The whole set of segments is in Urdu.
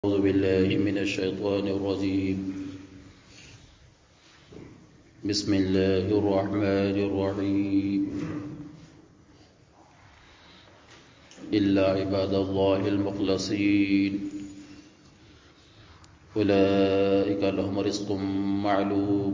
أعوذ بالله من الشيطان الرجيم. بسم الله الرحمن الرحيم. إلا عباد الله المخلصين أولئك لهم رزق معلوم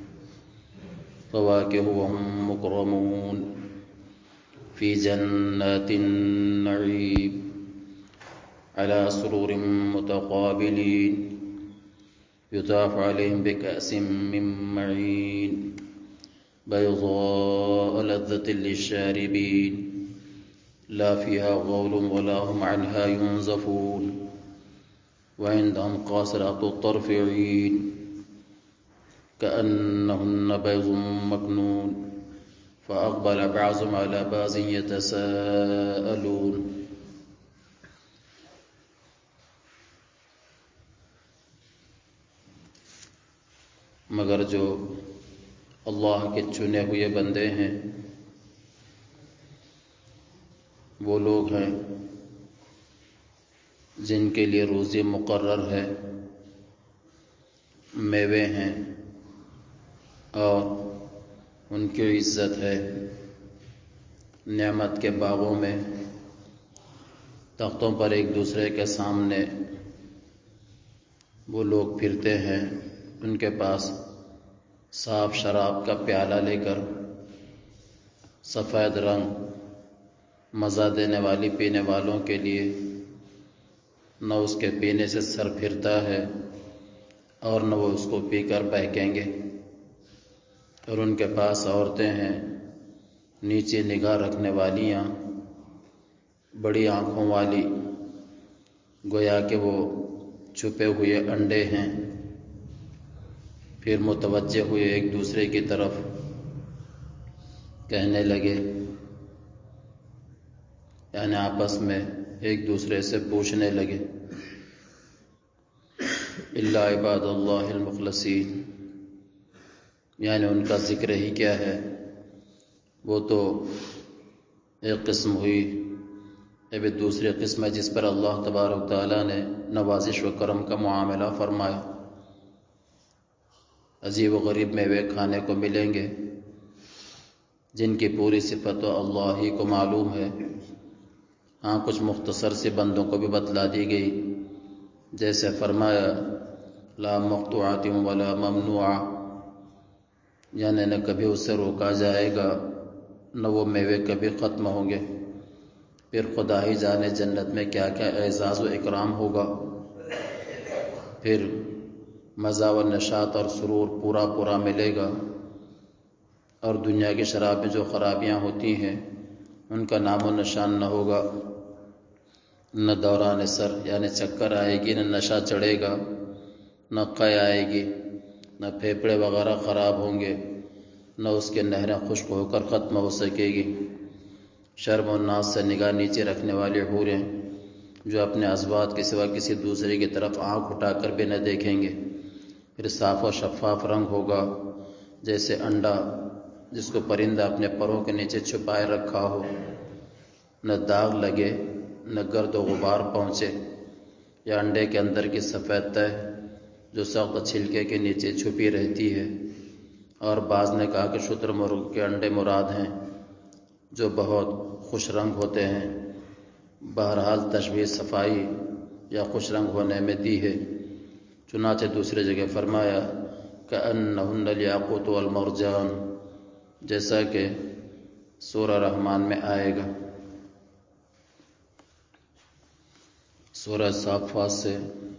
فواكه وهم مكرمون في جنات النعيم على سرور متقابلين يطاف عليهم بكأس من معين بيضاء لذة للشاربين لا فيها غول ولا هم عنها ينزفون وعندهم قاصرات الطرف عين كأنهن بيض مكنون فأقبل بعضهم على بعض يتساءلون. مگر جو اللہ کے چنے ہوئے بندے ہیں وہ لوگ ہیں جن کے لیے روزی مقرر ہے، میوے ہیں اور ان کی عزت ہے، نعمت کے باغوں میں تختوں پر ایک دوسرے کے سامنے وہ لوگ پھرتے ہیں، ان کے پاس صاف شراب کا پیالہ لے کر سفید رنگ مزہ دینے والی پینے والوں کے لیے نہ اس کے پینے سے سر پھرتا ہے اور نہ وہ اس کو پی کر بہکیں گے، اور ان کے پاس عورتیں ہیں نیچے نگاہ رکھنے والیاں، بڑی آنکھوں والی، گویا کہ وہ چھپے ہوئے انڈے ہیں، پھر متوجہ ہوئے ایک دوسرے کی طرف، کہنے لگے، یعنی آپس میں ایک دوسرے سے پوچھنے لگے، الا عباد اللہ المخلصین، یعنی ان کا ذکر ہی کیا ہے، وہ تو ایک قسم ہوئی، اب دوسری قسم ہے جس پر اللہ تبارک تعالیٰ نے نوازش و کرم کا معاملہ فرمایا۔ عجیب و غریب میوے کھانے کو ملیں گے جن کی پوری صفت تو اللہ ہی کو معلوم ہے، ہاں کچھ مختصر سے بندوں کو بھی بتلا دی گئی، جیسے فرمایا لا مقطوعات ولا ممنوع، یعنی نہ کبھی اسے روکا جائے گا نہ وہ میوے کبھی ختم ہوں گے۔ پھر خدا ہی جانے جنت میں کیا کیا اعزاز و اکرام ہوگا، پھر مزہ و نشاط اور سرور پورا ملے گا، اور دنیا کی شراب میں جو خرابیاں ہوتی ہیں ان کا نام و نشان نہ ہوگا، نہ دوران سر یعنی چکر آئے گی، نہ نشہ چڑھے گا، نہ قے آئے گی، نہ پھیپھڑے وغیرہ خراب ہوں گے، نہ اس کے نہریں خشک ہو کر ختم ہو سکے گی۔ شرم و ناز سے نگاہ نیچے رکھنے والی حوریں جو اپنے ازواج کے سوا کسی دوسرے کی طرف آنکھ اٹھا کر بھی نہ دیکھیں گے، پھر صاف و شفاف رنگ ہوگا جیسے انڈا جس کو پرندہ اپنے پروں کے نیچے چھپائے رکھا ہو، نہ داغ لگے نہ گرد و غبار پہنچے، یا انڈے کے اندر کی سفید تہ جو سخت چھلکے کے نیچے چھپی رہتی ہے۔ اور بعض نے کہا کہ شتر مرغ کے انڈے مراد ہیں جو بہت خوش رنگ ہوتے ہیں، بہرحال تشبیہ صفائی یا خوش رنگ ہونے میں دی ہے۔ چنانچہ دوسری جگہ فرمایا کأنہن الیاقوت والمرجان، جیسا کہ سورہ رحمان میں آئے گا۔ سورہ صافات سے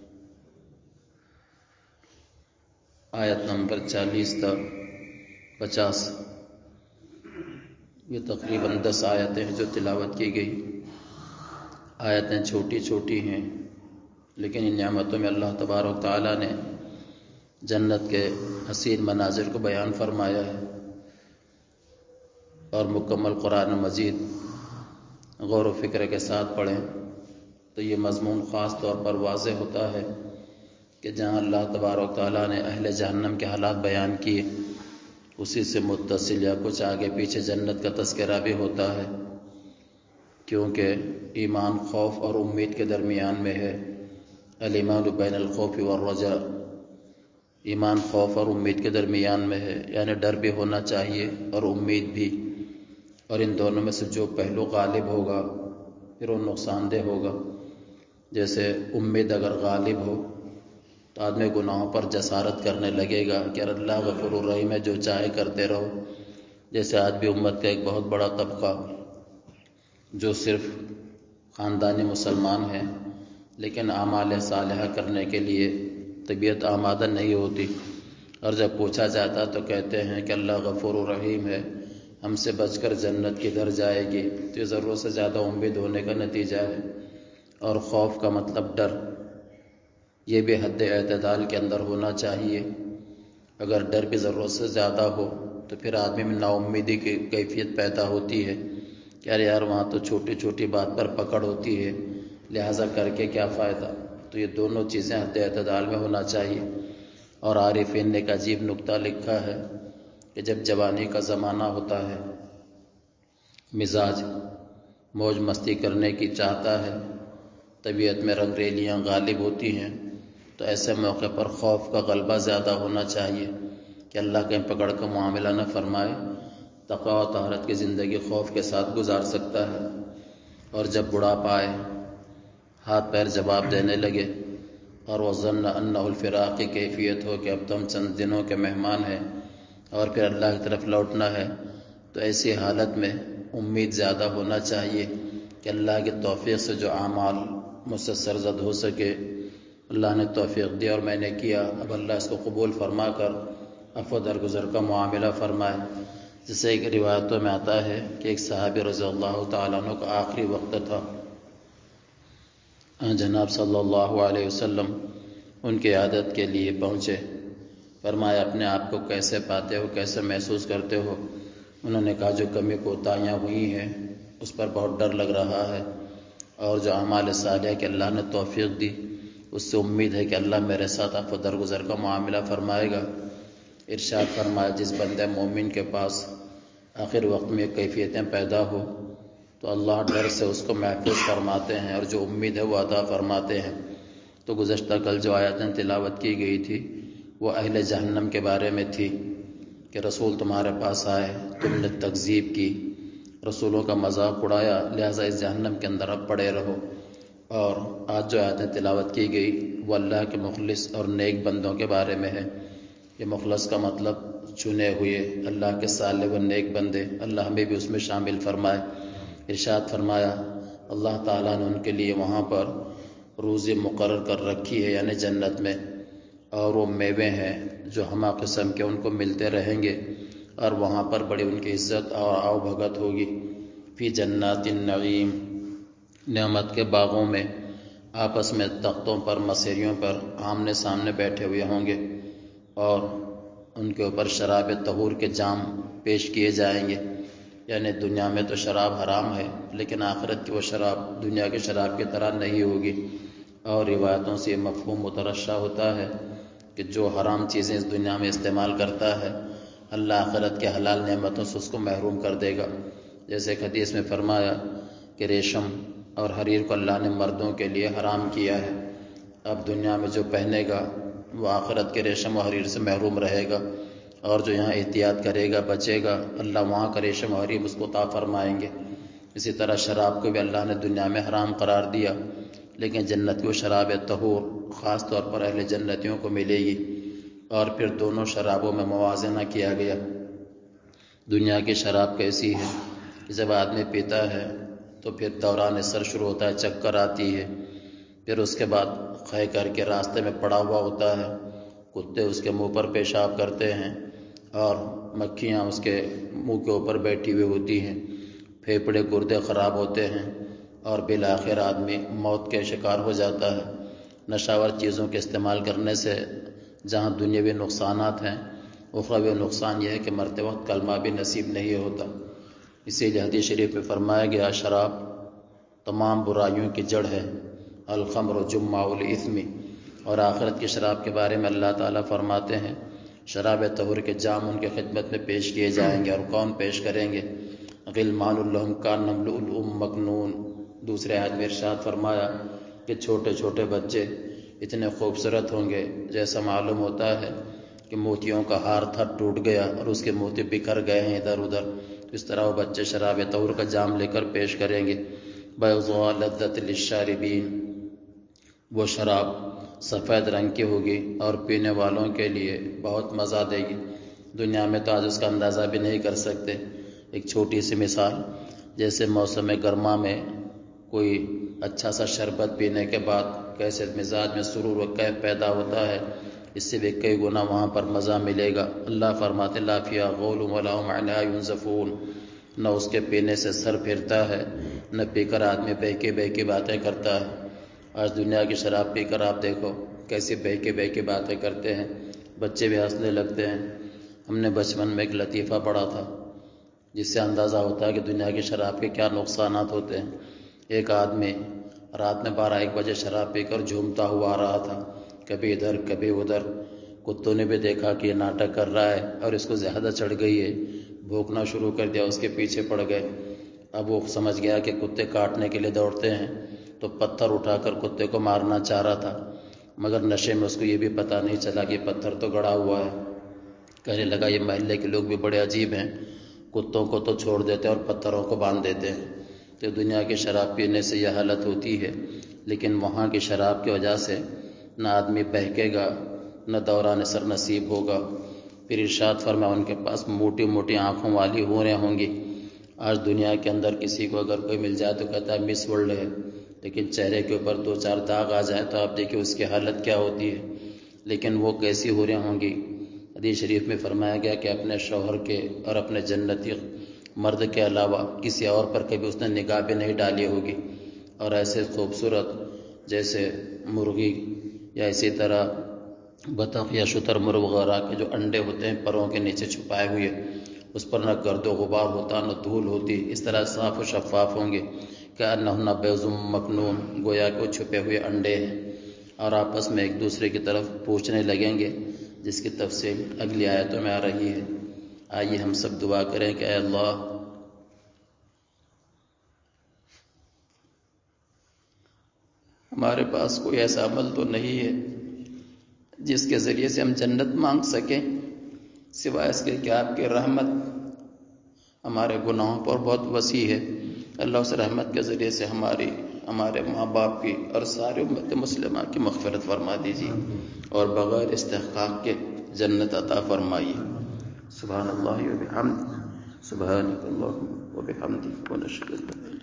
آیت نمبر 40 تا 50، یہ تقریباً 10 آیتیں ہیں جو تلاوت کی گئی۔ آیتیں چھوٹی چھوٹی ہیں لیکن ان نعمتوں میں اللہ تبارک تعالیٰ نے جنت کے حسین مناظر کو بیان فرمایا ہے، اور مکمل قرآن مجید غور و فکر کے ساتھ پڑھیں تو یہ مضمون خاص طور پر واضح ہوتا ہے کہ جہاں اللہ تبارک تعالیٰ نے اہل جہنم کے حالات بیان کیے، اسی سے متصل یا کچھ آگے پیچھے جنت کا تذکرہ بھی ہوتا ہے، کیونکہ ایمان خوف اور امید کے درمیان میں ہے، الایمان بین الخوف والرجاء، ایمان خوف اور امید کے درمیان میں ہے، یعنی ڈر بھی ہونا چاہیے اور امید بھی، اور ان دونوں میں سے جو پہلو غالب ہوگا پھر وہ نقصان دہ ہوگا۔ جیسے امید اگر غالب ہو تو آدمی گناہوں پر جسارت کرنے لگے گا کہ اللہ غفور الرحیم ہے، جو چاہے کرتے رہو۔ جیسے آج بھی امت کا ایک بہت بڑا طبقہ جو صرف خاندانی مسلمان ہیں لیکن اعمال صالحہ کرنے کے لیے طبیعت آمادہ نہیں ہوتی، اور جب پوچھا جاتا تو کہتے ہیں کہ اللہ غفور الرحیم ہے، ہم سے بچ کر جنت کدھر جائے گی، تو یہ ضرورت سے زیادہ امید ہونے کا نتیجہ ہے۔ اور خوف کا مطلب ڈر، یہ بھی حد اعتدال کے اندر ہونا چاہیے۔ اگر ڈر بھی ضرورت سے زیادہ ہو تو پھر آدمی میں نا امیدی کی کیفیت پیدا ہوتی ہے کہ یار وہاں تو چھوٹی چھوٹی بات پر پکڑ ہوتی ہے، لہٰذا کر کے کیا فائدہ۔ تو یہ دونوں چیزیں حد اعتدال میں ہونا چاہیے۔ اور عارفین نے ایک عجیب نکتہ لکھا ہے کہ جب جوانی کا زمانہ ہوتا ہے، مزاج موج مستی کرنے کی چاہتا ہے، طبیعت میں رنگ ریلیاں غالب ہوتی ہیں، تو ایسے موقع پر خوف کا غلبہ زیادہ ہونا چاہیے کہ اللہ کہیں پکڑ کر معاملہ نہ فرمائے۔ تقوی و طہارت کی زندگی خوف کے ساتھ گزار سکتا ہے، اور جب بڑھاپا آئے، ہاتھ پیر جواب دینے لگے اور وہ ظن انہ الفراق کی کیفیت ہو کہ اب تو ہم چند دنوں کے مہمان ہیں اور پھر اللہ کی طرف لوٹنا ہے، تو ایسی حالت میں امید زیادہ ہونا چاہیے کہ اللہ کی توفیق سے جو اعمال مجھ سے سرزد ہو سکے، اللہ نے توفیق دی اور میں نے کیا، اب اللہ اس کو قبول فرما کر عفو درگزر کا معاملہ فرمائے۔ جسے ایک روایتوں میں آتا ہے کہ ایک صحابی رضی اللہ تعالیٰ عنہ کا آخری وقت تھا، جناب صلی اللہ علیہ وسلم ان کی عادت کے لیے پہنچے، فرمایا اپنے آپ کو کیسے پاتے ہو، کیسے محسوس کرتے ہو؟ انہوں نے کہا جو کمی کوتاہیاں ہوئی ہیں اس پر بہت ڈر لگ رہا ہے، اور جو اعمال صالحہ کہ اللہ نے توفیق دی اس سے امید ہے کہ اللہ میرے ساتھ عفو درگزر کا معاملہ فرمائے گا۔ ارشاد فرمایا جس بندے مومن کے پاس آخر وقت میں کیفیتیں پیدا ہو تو اللہ ڈر سے اس کو محفوظ فرماتے ہیں اور جو امید ہے وہ عطا فرماتے ہیں۔ تو گزشتہ کل جو آیاتیں تلاوت کی گئی تھی وہ اہل جہنم کے بارے میں تھی کہ رسول تمہارے پاس آئے، تم نے تکذیب کی، رسولوں کا مذاق اڑایا، لہٰذا اس جہنم کے اندر اب پڑے رہو۔ اور آج جو آیتیں تلاوت کی گئی وہ اللہ کے مخلص اور نیک بندوں کے بارے میں ہے۔ یہ مخلص کا مطلب چنے ہوئے اللہ کے صالح و نیک بندے، اللہ ہمیں بھی اس میں شامل فرمائے۔ ارشاد فرمایا اللہ تعالیٰ نے ان کے لیے وہاں پر روزی مقرر کر رکھی ہے، یعنی جنت میں، اور وہ میوے ہیں جو ہمہ قسم کے ان کو ملتے رہیں گے، اور وہاں پر بڑی ان کی عزت اور آؤ بھگت ہوگی۔ فی جنات النعیم، نعمت کے باغوں میں آپس میں تختوں پر مسیریوں پر آمنے سامنے بیٹھے ہوئے ہوں گے، اور ان کے اوپر شراب طہور کے جام پیش کیے جائیں گے۔ یعنی دنیا میں تو شراب حرام ہے لیکن آخرت کی وہ شراب دنیا کے شراب کی طرح نہیں ہوگی۔ اور روایتوں سے یہ مفہوم مترشح ہوتا ہے کہ جو حرام چیزیں اس دنیا میں استعمال کرتا ہے اللہ آخرت کے حلال نعمتوں سے اس کو محروم کر دے گا۔ جیسے ایک حدیث میں فرمایا کہ ریشم اور حریر کو اللہ نے مردوں کے لیے حرام کیا ہے، اب دنیا میں جو پہنے گا وہ آخرت کے ریشم و حریر سے محروم رہے گا، اور جو یہاں احتیاط کرے گا بچے گا اللہ وہاں کا ریشم و حریر اس کو عطا فرمائیں گے۔ اسی طرح شراب کو بھی اللہ نے دنیا میں حرام قرار دیا، لیکن جنت کی وہ شراب طہور خاص طور پر اہل جنتیوں کو ملے گی۔ اور پھر دونوں شرابوں میں موازنہ کیا گیا۔ دنیا کی شراب کیسی ہے کہ جب آدمی پیتا ہے تو پھر دوران سر شروع ہوتا ہے، چکر آتی ہے، پھر اس کے بعد خے کر کے راستے میں پڑا ہوا ہوتا ہے، کتے اس کے منہ پر پیشاب کرتے ہیں اور مکھیاں اس کے منہ کے اوپر بیٹھی ہوئی ہوتی ہیں، پھیپھڑے گردے خراب ہوتے ہیں، اور بالآخر آدمی موت کے شکار ہو جاتا ہے۔ نشاور چیزوں کے استعمال کرنے سے جہاں دنیاوی نقصانات ہیں، اخروی نقصان یہ ہے کہ مرتے وقت کلمہ بھی نصیب نہیں ہوتا۔ اسی لیے حدیث شریف میں فرمایا گیا شراب تمام برائیوں کی جڑ ہے، الخمر جمع الاثم۔ اور آخرت کی شراب کے بارے میں اللہ تعالیٰ فرماتے ہیں شراب طہور کے جام ان کے خدمت میں پیش کیے جائیں گے، اور کون پیش کریں گے؟ غلمان لہم کانہم لؤلؤ مکنون۔ دوسرے آیت میں ارشاد فرمایا کہ چھوٹے چھوٹے بچے اتنے خوبصورت ہوں گے جیسا معلوم ہوتا ہے کہ موتیوں کا ہار تھا ٹوٹ گیا اور اس کے موتی بکھر گئے ہیں ادھر ادھر. اس طرح وہ بچے شراب طور کا جام لے کر پیش کریں گے. بیضاء لذت للشاربین، وہ شراب سفید رنگ کی ہوگی اور پینے والوں کے لیے بہت مزہ دے گی. دنیا میں تو آج اس کا اندازہ بھی نہیں کر سکتے. ایک چھوٹی سی مثال، جیسے موسم گرما میں کوئی اچھا سا شربت پینے کے بعد کیسے مزاج میں سرور و کیف پیدا ہوتا ہے، اس سے بھی کئی گنا وہاں پر مزہ ملے گا. اللہ فرماتے لا فیہا غول ولا هم عنہا ینزفون، نہ اس کے پینے سے سر پھرتا ہے، نہ پی کر آدمی بہکے کے باتیں کرتا ہے. آج دنیا کی شراب پی کر آپ دیکھو کیسی بہکے کے باتیں کرتے ہیں، بچے بھی ہنسنے لگتے ہیں. ہم نے بچپن میں ایک لطیفہ پڑھا تھا جس سے اندازہ ہوتا ہے کہ دنیا کی شراب کے کیا نقصانات ہوتے ہیں. ایک آدمی رات میں 12-1 بجے شراب پی کر جھومتا ہوا آ رہا تھا، کبھی ادھر کبھی ادھر. کتوں نے بھی دیکھا کہ یہ ناٹک کر رہا ہے اور اس کو زیادہ چڑھ گئی ہے، بھونکنا شروع کر دیا، اس کے پیچھے پڑ گئے. اب وہ سمجھ گیا کہ کتے کاٹنے کے لیے دوڑتے ہیں، تو پتھر اٹھا کر کتے کو مارنا چاہ رہا تھا، مگر نشے میں اس کو یہ بھی پتہ نہیں چلا کہ پتھر تو گڑا ہوا ہے. کہنے لگا یہ محلے کے لوگ بھی بڑے عجیب ہیں، کتوں کو تو چھوڑ دیتے ہیں اور پتھروں کو باندھ دیتے ہیں. تو دنیا کی شراب پینے سے یہ حالت ہوتی ہے، لیکن وہاں کی شراب کی وجہ سے نہ آدمی بہکے گا، نہ دوران سر نصیب ہوگا. پھر ارشاد فرمایا ان کے پاس موٹی موٹی آنکھوں والی حوریں ہوں گی. آج دنیا کے اندر کسی کو اگر کوئی مل جائے تو کہتا ہے مس ورلڈ ہے، لیکن چہرے کے اوپر 2-4 داغ آ جائیں تو آپ دیکھیں اس کی حالت کیا ہوتی ہے. لیکن وہ کیسی حوریں ہوں گی؟ حدیث شریف میں فرمایا گیا کہ اپنے شوہر کے اور اپنے جنتی مرد کے علاوہ کسی اور پر کبھی اس نے نگاہ بھی نہیں ڈالی ہوگی. اور ایسے خوبصورت جیسے مرغی یا اسی طرح بطخ یا شتر مرغ وغیرہ کے جو انڈے ہوتے ہیں پروں کے نیچے چھپائے ہوئے، اس پر نہ گرد و غبار ہوتا نہ دھول ہوتی، اس طرح صاف و شفاف ہوں گے. کأنہن بیض مکنون، گویا کہ وہ چھپے ہوئے انڈے ہیں، اور آپس میں ایک دوسرے کی طرف پوچھنے لگیں گے، جس کی تفصیل اگلی آیتوں میں آ رہی ہے. آئیے ہم سب دعا کریں کہ اے اللہ ہمارے پاس کوئی ایسا عمل تو نہیں ہے جس کے ذریعے سے ہم جنت مانگ سکیں، سوائے اس کے کہ آپ کی رحمت ہمارے گناہوں پر بہت وسیع ہے. اللہ اس رحمت کے ذریعے سے ہمارے ماں باپ کی اور سارے امت مسلمہ کی مغفرت فرما دیجیے اور بغیر استحقاق کے جنت عطا فرمائیے. سبحان اللہ و بحمدہ، سبحانک اللہم و بحمدک، ونشہد ان لا